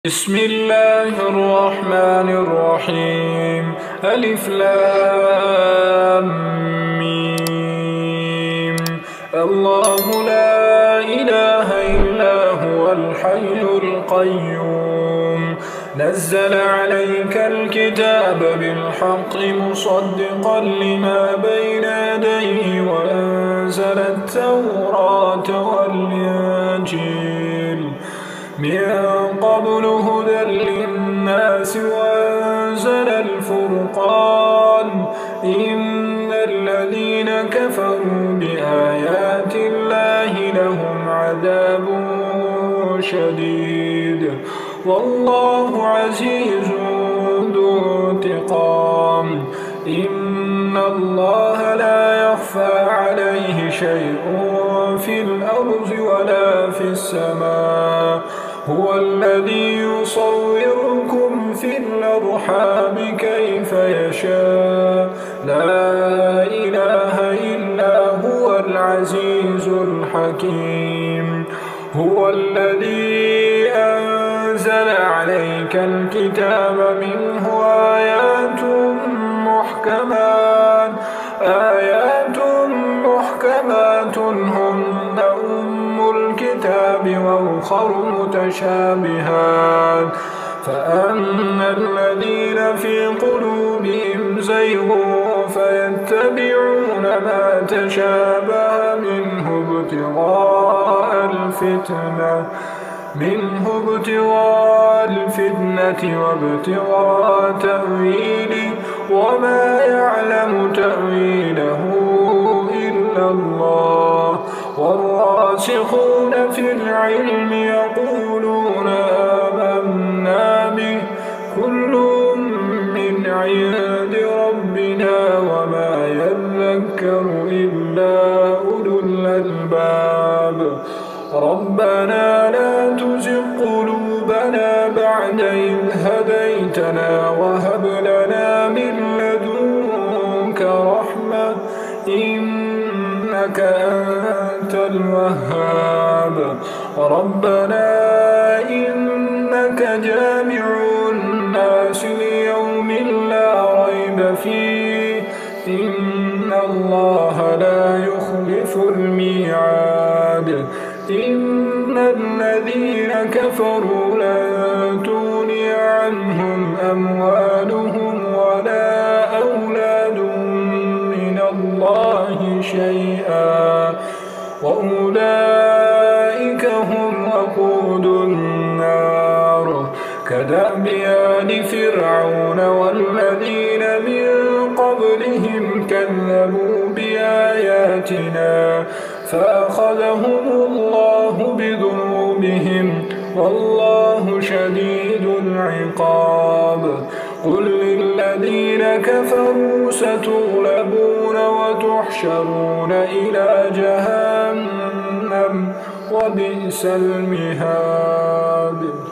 بسم الله الرحمن الرحيم. ألف لام ميم. الله لا إله إلا هو الحي القيوم. نزل عليك الكتاب بالحق مصدقا لما بين يديه وأنزل التوراة والإنجيل من قبل هدى للناس وأنزل الفرقان. إن الذين كفروا بآيات الله لهم عذاب شديد والله عزيز ذو انتقام. إن الله لا يخفى عليه شيء في الأرض ولا في السماء. هو الذي يصوركم في الأرحام كيف يشاء. لا إله إلا هو العزيز الحكيم. هو الذي أنزل عليك الكتاب منه آيات محكمات هن أم الكتاب وأخر متشابهات. فأما الذين في قلوبهم زيغ فيتبعون ما تشابه منه ابتغاء الفتنة وابتغاء تأويله وما يعلم تأويله إلا الله. والراسخون في العلم يقولون آمنا به كل من عند ربنا وما يذكر إلا أولو الألباب. ربنا لا تزغ قلوبنا بعد إذ هديتنا وهب لنا من لدنك رحمة إنك أنت الوهاب. ربنا إنك جامع الناس ليوم لا ريب فيه. إن الله لا يخلف الميعاد. إن الذين كفروا لن تغني عنهم أموالهم ولا أولادهم من الله شيئا وأولئك هم وقود النار. كدأب آل فرعون والذين من قبلهم كذبوا بآياتنا فأخذهم الله بذنوبهم والله شديد العقاب. قل للذين كفروا ستغلبون وتحشرون إلى جهنم وبئس المهاد.